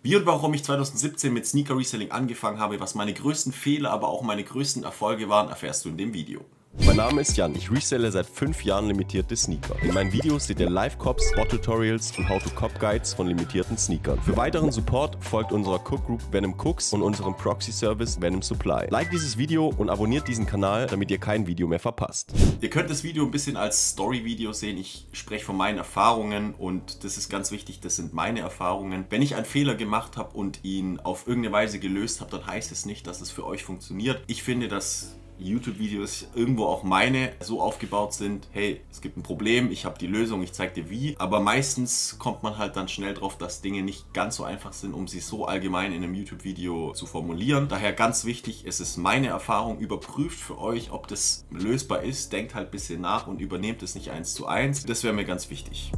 Wie und warum ich 2017 mit Sneaker Reselling angefangen habe, was meine größten Fehler, aber auch meine größten Erfolge waren, erfährst du in dem Video. Mein Name ist Jan, ich reselle seit 5 Jahren limitierte Sneaker. In meinen Videos seht ihr Live-Cops, Spot-Tutorials und How-to-Cop-Guides von limitierten Sneakern. Für weiteren Support folgt unserer Cook-Group Venom Cooks und unserem Proxy-Service Venom Supply. Like dieses Video und abonniert diesen Kanal, damit ihr kein Video mehr verpasst. Ihr könnt das Video ein bisschen als Story-Video sehen. Ich spreche von meinen Erfahrungen und das ist ganz wichtig, das sind meine Erfahrungen. Wenn ich einen Fehler gemacht habe und ihn auf irgendeine Weise gelöst habe, dann heißt es nicht, dass es für euch funktioniert. Ich finde, dass YouTube-Videos irgendwo auch meine so aufgebaut sind, hey, es gibt ein Problem, ich habe die Lösung, ich zeige dir wie, aber meistens kommt man halt dann schnell drauf, dass Dinge nicht ganz so einfach sind, um sie so allgemein in einem YouTube-Video zu formulieren. Daher ganz wichtig, es ist meine Erfahrung, überprüft für euch, ob das lösbar ist, denkt halt ein bisschen nach und übernehmt es nicht 1:1. Das wäre mir ganz wichtig.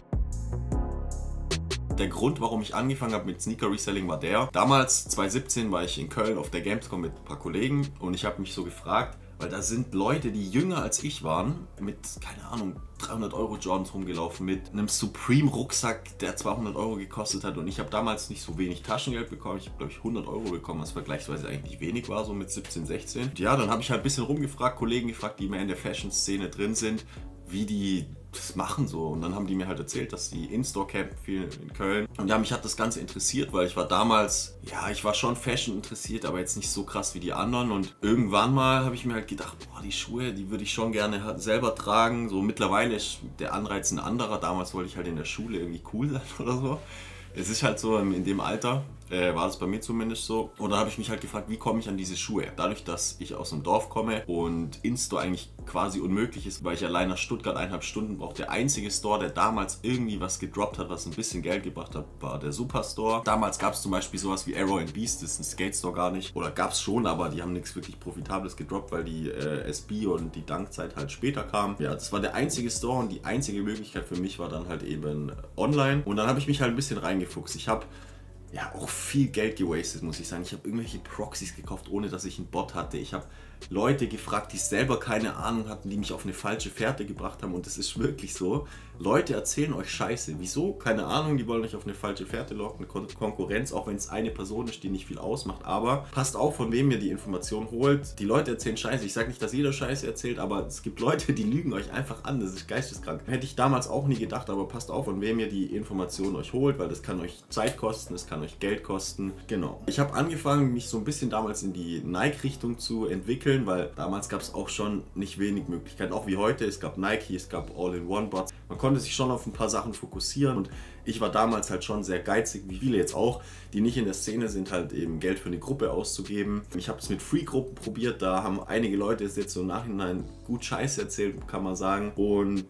Der Grund, warum ich angefangen habe mit Sneaker Reselling, war der: Damals, 2017, war ich in Köln auf der Gamescom mit ein paar Kollegen und ich habe mich so gefragt, weil da sind Leute, die jünger als ich waren, mit, keine Ahnung, 300 € Jordans rumgelaufen, mit einem Supreme Rucksack, der 200 € gekostet hat, und ich habe damals nicht so wenig Taschengeld bekommen. Ich habe, glaube ich, 100 € bekommen, was vergleichsweise eigentlich wenig war, so mit 17, 16. Und ja, dann habe ich halt ein bisschen rumgefragt, Kollegen gefragt, die mehr in der Fashion-Szene drin sind, wie die das machen so, und dann haben die mir halt erzählt, dass die In-Store campen viel in Köln, und ja, mich hat das Ganze interessiert, weil ich war damals, ja, ich war schon Fashion interessiert, aber jetzt nicht so krass wie die anderen, und irgendwann mal habe ich mir halt gedacht, boah, die Schuhe, die würde ich schon gerne halt selber tragen. So mittlerweile ist der Anreiz ein anderer. Damals wollte ich halt in der Schule irgendwie cool sein oder so. Es ist halt so, in dem Alter war das bei mir zumindest so. Und dann habe ich mich halt gefragt, wie komme ich an diese Schuhe? Dadurch, dass ich aus dem Dorf komme und In-Store eigentlich quasi unmöglich ist, weil ich allein nach Stuttgart 1,5 Stunden brauche. Der einzige Store, der damals irgendwie was gedroppt hat, was ein bisschen Geld gebracht hat, war der Superstore. Damals gab es zum Beispiel sowas wie Arrow and Beast, das ist ein Skate-Store gar nicht. Oder gab es schon, aber die haben nichts wirklich Profitables gedroppt, weil die SB und die Dankzeit halt später kamen. Ja, das war der einzige Store, und die einzige Möglichkeit für mich war dann halt eben online. Und dann habe ich mich halt ein bisschen reingefuchst. Ich habe ja auch viel Geld gewastet, muss ich sagen. Ich habe irgendwelche Proxys gekauft, ohne dass ich einen Bot hatte. Ich habe Leute gefragt, die selber keine Ahnung hatten, die mich auf eine falsche Fährte gebracht haben, und das ist wirklich so. Leute erzählen euch Scheiße. Wieso? Keine Ahnung, die wollen euch auf eine falsche Fährte locken, eine Konkurrenz, auch wenn es eine Person ist, die nicht viel ausmacht. Aber passt auf, von wem ihr die Information holt. Die Leute erzählen Scheiße. Ich sage nicht, dass jeder Scheiße erzählt, aber es gibt Leute, die lügen euch einfach an. Das ist geisteskrank. Hätte ich damals auch nie gedacht, aber passt auf, von wem ihr die Information euch holt, weil das kann euch Zeit kosten, das kann euch Geld kosten. Genau. Ich habe angefangen, mich so ein bisschen damals in die Nike-Richtung zu entwickeln, weil damals gab es auch schon nicht wenig Möglichkeiten, auch wie heute. Es gab Nike, es gab All-in-One-Bots. Man konnte sich schon auf ein paar Sachen fokussieren, und ich war damals halt schon sehr geizig, wie viele jetzt auch, die nicht in der Szene sind, halt eben Geld für eine Gruppe auszugeben. Ich habe es mit Free-Gruppen probiert, da haben einige Leute es jetzt so im Nachhinein gut Scheiße erzählt, kann man sagen. Und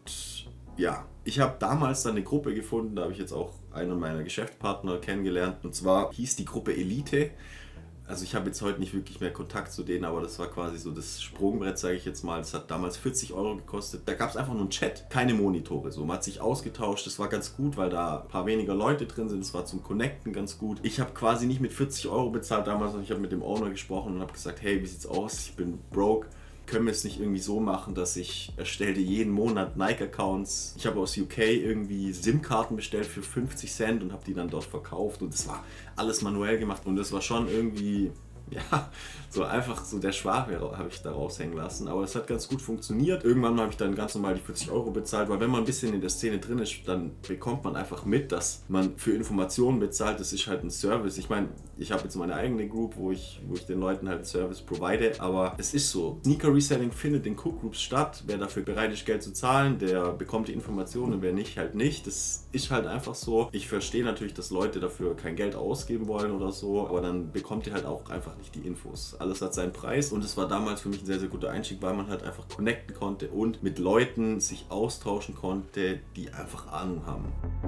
ja, ich habe damals dann eine Gruppe gefunden, da habe ich jetzt auch einen meiner Geschäftspartner kennengelernt, und zwar hieß die Gruppe Elite. Also ich habe jetzt heute nicht wirklich mehr Kontakt zu denen, aber das war quasi so das Sprungbrett, sage ich jetzt mal. Das hat damals 40 € gekostet. Da gab es einfach nur einen Chat, keine Monitore. So, man hat sich ausgetauscht, das war ganz gut, weil da ein paar weniger Leute drin sind. Das war zum Connecten ganz gut. Ich habe quasi nicht mit 40 € bezahlt damals, und ich habe mit dem Owner gesprochen und habe gesagt, hey, wie sieht's aus? Ich bin broke. Können wir es nicht irgendwie so machen, dass ich erstelle jeden Monat Nike-Accounts. Ich habe aus UK irgendwie SIM-Karten bestellt für 50 Cent und habe die dann dort verkauft, und das war alles manuell gemacht, und das war schon irgendwie, ja, so einfach so der Schwache habe ich da raushängen lassen, aber es hat ganz gut funktioniert. Irgendwann habe ich dann ganz normal die 40 € bezahlt, weil wenn man ein bisschen in der Szene drin ist, dann bekommt man einfach mit, dass man für Informationen bezahlt. Das ist halt ein Service. Ich meine, ich habe jetzt meine eigene Group, wo ich den Leuten halt einen Service provide, aber es ist so. Sneaker Reselling findet in Cook Groups statt. Wer dafür bereit ist, Geld zu zahlen, der bekommt die Informationen, und wer nicht, halt nicht. Das ist halt einfach so. Ich verstehe natürlich, dass Leute dafür kein Geld ausgeben wollen oder so, aber dann bekommt ihr halt auch einfach nicht die Infos. Alles hat seinen Preis, und es war damals für mich ein sehr, sehr guter Einstieg, weil man halt einfach connecten konnte und mit Leuten sich austauschen konnte, die einfach Ahnung haben.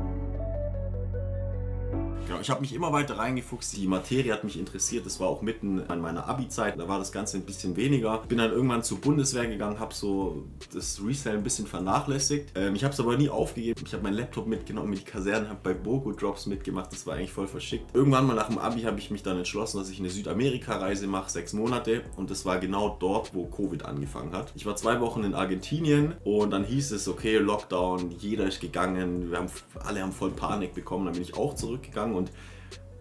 Genau, ich habe mich immer weiter reingefuchst, die Materie hat mich interessiert, das war auch mitten in meiner Abi-Zeit, da war das Ganze ein bisschen weniger. Bin dann irgendwann zur Bundeswehr gegangen, habe so das Resell ein bisschen vernachlässigt. Ich habe es aber nie aufgegeben. Ich habe meinen Laptop mitgenommen, mit die Kasernen, habe bei Bogo Drops mitgemacht, das war eigentlich voll verschickt. Irgendwann mal nach dem Abi habe ich mich dann entschlossen, dass ich eine Südamerika-Reise mache, 6 Monate, und das war genau dort, wo Covid angefangen hat. Ich war 2 Wochen in Argentinien, und dann hieß es, okay, Lockdown, jeder ist gegangen, alle haben voll Panik bekommen, dann bin ich auch zurückgegangen, und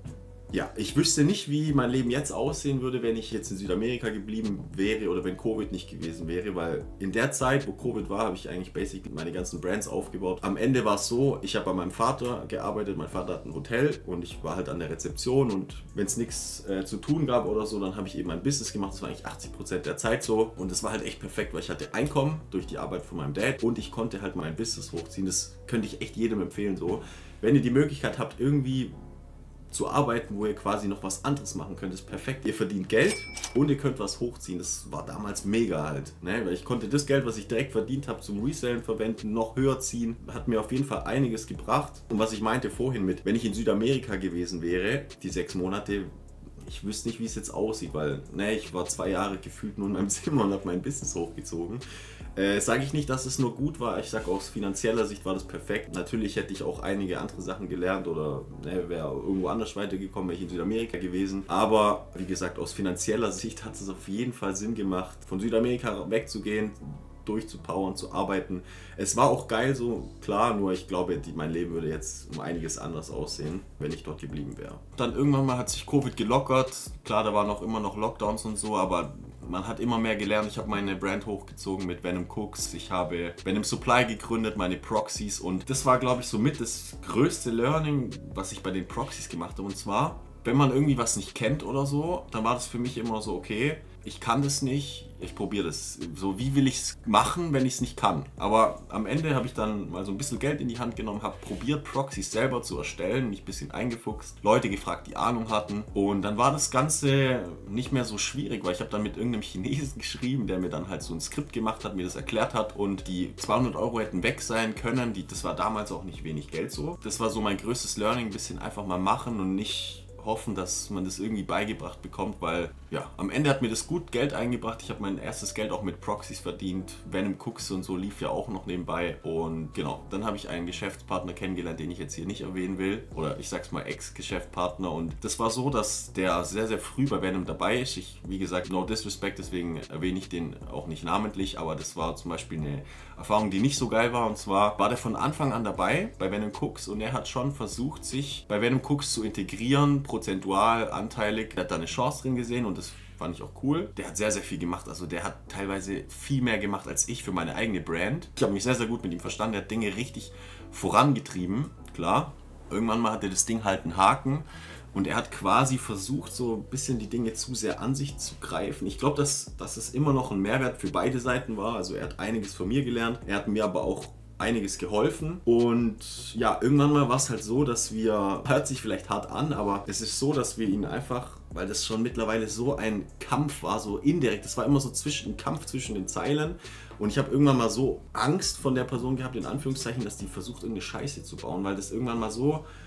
Ja, ich wüsste nicht, wie mein Leben jetzt aussehen würde, wenn ich jetzt in Südamerika geblieben wäre oder wenn Covid nicht gewesen wäre, weil in der Zeit, wo Covid war, habe ich eigentlich basically meine ganzen Brands aufgebaut. Am Ende war es so, ich habe bei meinem Vater gearbeitet, mein Vater hat ein Hotel und ich war halt an der Rezeption und wenn es nichts zu tun gab oder so, dann habe ich eben ein Business gemacht, das war eigentlich 80% der Zeit so und das war halt echt perfekt, weil ich hatte Einkommen durch die Arbeit von meinem Dad und ich konnte halt mein Business hochziehen, das könnte ich echt jedem empfehlen so. Wenn ihr die Möglichkeit habt, irgendwie zu arbeiten, wo ihr quasi noch was anderes machen könnt, ist perfekt. Ihr verdient Geld und ihr könnt was hochziehen. Das war damals mega halt. Ne? Weil ich konnte das Geld, was ich direkt verdient habe, zum Resellen verwenden, noch höher ziehen. Hat mir auf jeden Fall einiges gebracht. Und was ich meinte vorhin mit, wenn ich in Südamerika gewesen wäre, die 6 Monate, ich wüsste nicht, wie es jetzt aussieht, weil ich war 2 Jahre gefühlt nur in meinem Zimmer und habe mein Business hochgezogen. Sage ich nicht, dass es nur gut war, ich sage aus finanzieller Sicht war das perfekt. Natürlich hätte ich auch einige andere Sachen gelernt oder wäre irgendwo anders weitergekommen, wäre ich in Südamerika gewesen. Aber wie gesagt, aus finanzieller Sicht hat es auf jeden Fall Sinn gemacht, von Südamerika wegzugehen, durchzupowern, zu arbeiten. Es war auch geil so, klar, nur ich glaube, mein Leben würde jetzt um einiges anders aussehen, wenn ich dort geblieben wäre. Dann irgendwann mal hat sich Covid gelockert. Klar, da waren auch immer noch Lockdowns und so, aber man hat immer mehr gelernt. Ich habe meine Brand hochgezogen mit Venom Cooks. Ich habe Venom Supply gegründet, meine Proxys und das war, glaube ich, somit das größte Learning, was ich bei den Proxys gemacht habe. Und zwar, wenn man irgendwie was nicht kennt oder so, dann war das für mich immer so, okay, ich kann das nicht, ich probiere das. So, wie will ich es machen, wenn ich es nicht kann? Aber am Ende habe ich dann mal so ein bisschen Geld in die Hand genommen, habe probiert, Proxys selber zu erstellen, mich ein bisschen eingefuchst, Leute gefragt, die Ahnung hatten. Und dann war das Ganze nicht mehr so schwierig, weil ich habe dann mit irgendeinem Chinesen geschrieben, der mir dann halt so ein Skript gemacht hat, mir das erklärt hat und die 200 Euro hätten weg sein können. Das war damals auch nicht wenig Geld so. Das war so mein größtes Learning, ein bisschen einfach mal machen und nicht hoffen, dass man das irgendwie beigebracht bekommt, weil ja, am Ende hat mir das gut Geld eingebracht. Ich habe mein erstes Geld auch mit Proxys verdient. Venom Cooks und so lief ja auch noch nebenbei und genau, dann habe ich einen Geschäftspartner kennengelernt, den ich jetzt hier nicht erwähnen will oder ich sag's mal Ex-Geschäftspartner und das war so, dass der sehr, sehr früh bei Venom dabei ist. Wie gesagt, no disrespect, deswegen erwähne ich den auch nicht namentlich, aber das war zum Beispiel eine Erfahrung, die nicht so geil war und zwar war der von Anfang an dabei bei Venom Cooks und er hat schon versucht, sich bei Venom Cooks zu integrieren, prozentual, anteilig. Er hat da eine Chance drin gesehen und das fand ich auch cool. Der hat sehr, sehr viel gemacht. Also der hat teilweise viel mehr gemacht als ich für meine eigene Brand. Ich habe mich sehr, sehr gut mit ihm verstanden. Der hat Dinge richtig vorangetrieben. Klar, irgendwann mal hatte das Ding halt einen Haken. Und er hat quasi versucht, so ein bisschen die Dinge zu sehr an sich zu greifen. Ich glaube, dass es immer noch ein Mehrwert für beide Seiten war. Also er hat einiges von mir gelernt. Er hat mir aber auch einiges geholfen und ja, irgendwann mal war es halt so, dass hört sich vielleicht hart an, aber es ist so, dass wir ihn einfach, weil das schon mittlerweile so ein Kampf war, so indirekt, das war immer so ein Kampf zwischen den Zeilen und ich habe irgendwann mal so Angst von der Person gehabt, in Anführungszeichen, dass die versucht, irgendeine Scheiße zu bauen, weil das irgendwann mal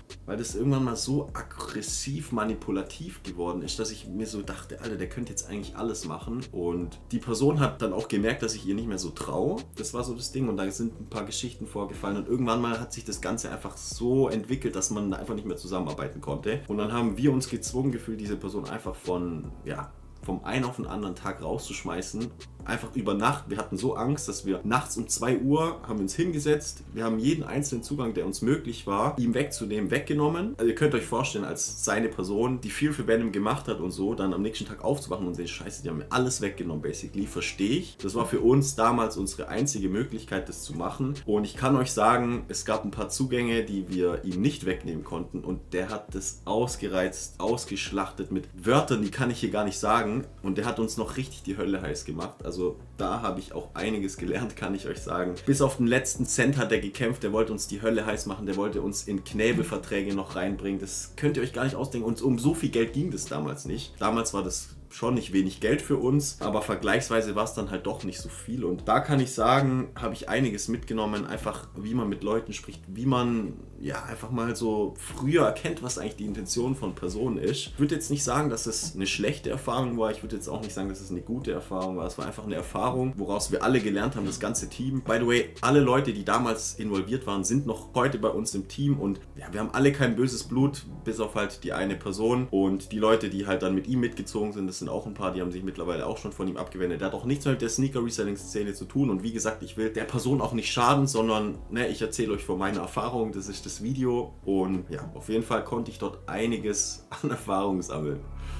so aggressiv manipulativ geworden ist, dass ich mir so dachte, Alter, der könnte jetzt eigentlich alles machen und die Person hat dann auch gemerkt, dass ich ihr nicht mehr so traue. Das war so das Ding und da sind ein paar Geschichten vorgefallen und irgendwann mal hat sich das Ganze einfach so entwickelt, dass man da einfach nicht mehr zusammenarbeiten konnte und dann haben wir uns gezwungen gefühlt, diese Person einfach vom einen auf den anderen Tag rauszuschmeißen. Einfach über Nacht. Wir hatten so Angst, dass wir nachts um 2 Uhr haben uns hingesetzt. Wir haben jeden einzelnen Zugang, der uns möglich war, ihm wegzunehmen, weggenommen. Also ihr könnt euch vorstellen, als seine Person, die viel für Venom gemacht hat und so, dann am nächsten Tag aufzuwachen und sehen, scheiße, die haben mir alles weggenommen, basically. Verstehe ich. Das war für uns damals unsere einzige Möglichkeit, das zu machen. Und ich kann euch sagen, es gab ein paar Zugänge, die wir ihm nicht wegnehmen konnten. Und der hat das ausgereizt, ausgeschlachtet mit Wörtern, die kann ich hier gar nicht sagen. Und der hat uns noch richtig die Hölle heiß gemacht. Also da habe ich auch einiges gelernt, kann ich euch sagen. Bis auf den letzten Cent hat er gekämpft, der wollte uns die Hölle heiß machen, der wollte uns in Knebelverträge noch reinbringen. Das könnt ihr euch gar nicht ausdenken und um so viel Geld ging das damals nicht. Damals war das schon nicht wenig Geld für uns, aber vergleichsweise war es dann halt doch nicht so viel und da kann ich sagen, habe ich einiges mitgenommen, einfach wie man mit Leuten spricht, wie man ja einfach mal so früher erkennt, was eigentlich die Intention von Personen ist. Ich würde jetzt nicht sagen, dass es eine schlechte Erfahrung war, ich würde jetzt auch nicht sagen, dass es eine gute Erfahrung war, es war einfach eine Erfahrung, woraus wir alle gelernt haben, das ganze Team. By the way, alle Leute, die damals involviert waren, sind noch heute bei uns im Team und ja, wir haben alle kein böses Blut, bis auf halt die eine Person und die Leute, die halt dann mit ihm mitgezogen sind, das sind auch ein paar, die haben sich mittlerweile auch schon von ihm abgewendet. Der hat auch nichts mehr mit der Sneaker-Reselling-Szene zu tun. Und wie gesagt, ich will der Person auch nicht schaden, sondern ne, ich erzähle euch von meiner Erfahrung. Das ist das Video. Und ja, auf jeden Fall konnte ich dort einiges an Erfahrung sammeln.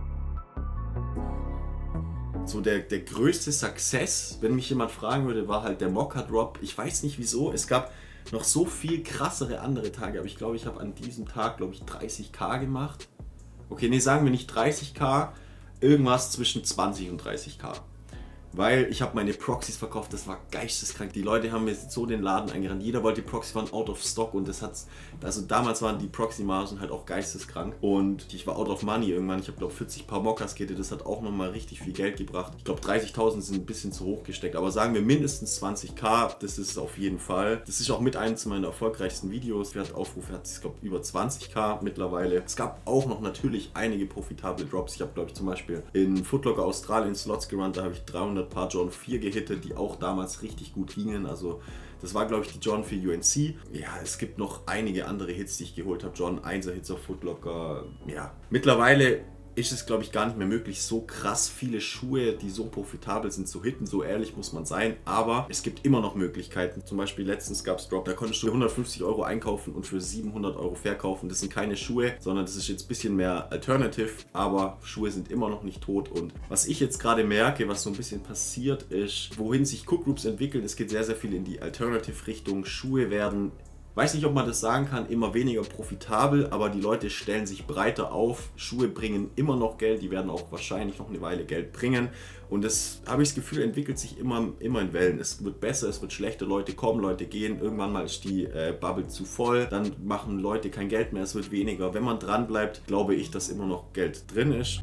So der größte Success, wenn mich jemand fragen würde, war halt der Mokka-Drop. Ich weiß nicht wieso, es gab noch so viel krassere andere Tage, aber ich glaube, ich habe an diesem Tag, glaube ich, 30.000 gemacht. Okay, ne, sagen wir nicht 30.000, irgendwas zwischen 20 und 30.000. Weil ich habe meine Proxys verkauft, das war geisteskrank. Die Leute haben mir so den Laden eingerannt. Jeder wollte die Proxys, waren out of stock und das hat's. Also damals waren die Proxy-Margen halt auch geisteskrank. Und ich war out of money irgendwann. Ich habe glaube 40 Paar Mokkas geht, das hat auch nochmal richtig viel Geld gebracht. Ich glaube 30.000 sind ein bisschen zu hoch gesteckt, aber sagen wir mindestens 20.000, das ist auf jeden Fall. Das ist auch mit eines meiner erfolgreichsten Videos. Aufrufe hat es, glaube über 20.000 mittlerweile. Es gab auch noch natürlich einige profitable Drops. Ich habe glaube ich zum Beispiel in Foot Locker Australien Slots gerannt, da habe ich 300 Paar Jordan 4 gehittet, die auch damals richtig gut gingen. Also das war glaube ich die Jordan 4 UNC. Ja, es gibt noch einige andere Hits, die ich geholt habe. Jordan 1er Hits auf Foot Locker. Ja, mittlerweile ist es glaube ich gar nicht mehr möglich, so krass viele Schuhe, die so profitabel sind, zu hitten. So ehrlich muss man sein. Aber es gibt immer noch Möglichkeiten. Zum Beispiel letztens gab es Drop, da konntest du 150 Euro einkaufen und für 700 Euro verkaufen. Das sind keine Schuhe, sondern das ist jetzt ein bisschen mehr Alternative. Aber Schuhe sind immer noch nicht tot. Und was ich jetzt gerade merke, was so ein bisschen passiert ist, wohin sich Cook Groups entwickeln, es geht sehr, sehr viel in die Alternative-Richtung. Schuhe werden, weiß nicht, ob man das sagen kann, immer weniger profitabel, aber die Leute stellen sich breiter auf. Schuhe bringen immer noch Geld, die werden auch wahrscheinlich noch eine Weile Geld bringen. Und das, habe ich das Gefühl, entwickelt sich immer in Wellen. Es wird besser, es wird schlechter, Leute kommen, Leute gehen. Irgendwann mal ist die Bubble zu voll, dann machen Leute kein Geld mehr, es wird weniger. Wenn man dran bleibt, glaube ich, dass immer noch Geld drin ist.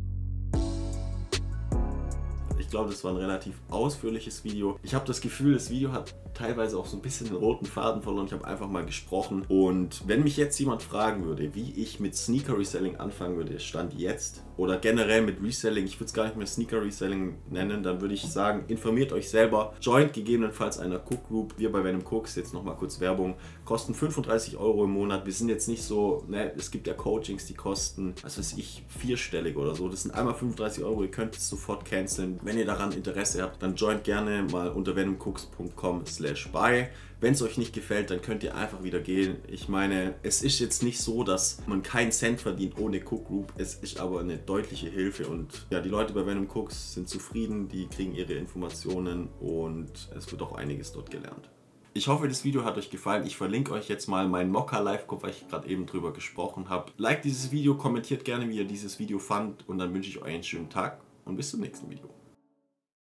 Ich glaube, das war ein relativ ausführliches Video. Ich habe das Gefühl, das Video hat teilweise auch so ein bisschen den roten Faden verloren. Ich habe einfach mal gesprochen. Und wenn mich jetzt jemand fragen würde, wie ich mit Sneaker Reselling anfangen würde, Stand jetzt, oder generell mit Reselling, ich würde es gar nicht mehr Sneaker Reselling nennen, dann würde ich sagen, informiert euch selber, joint gegebenenfalls einer Cook Group. Wir bei Venom Cooks, jetzt nochmal kurz Werbung, kosten 35 Euro im Monat. Wir sind jetzt nicht so, ne, es gibt ja Coachings, die kosten, was weiß ich, vierstellig oder so. Das sind einmal 35 Euro, ihr könnt es sofort canceln. Wenn ihr daran Interesse habt, dann joint gerne mal unter venomcooks.com/buy. Wenn es euch nicht gefällt, dann könnt ihr einfach wieder gehen. Ich meine, es ist jetzt nicht so, dass man keinen Cent verdient ohne Cook Group. Es ist aber eine deutliche Hilfe und ja, die Leute bei Venom Cooks sind zufrieden, die kriegen ihre Informationen und es wird auch einiges dort gelernt. Ich hoffe, das Video hat euch gefallen. Ich verlinke euch jetzt mal meinen Mokka Live-Kopf, weil ich gerade eben drüber gesprochen habe. Liked dieses Video, kommentiert gerne, wie ihr dieses Video fandt und dann wünsche ich euch einen schönen Tag und bis zum nächsten Video.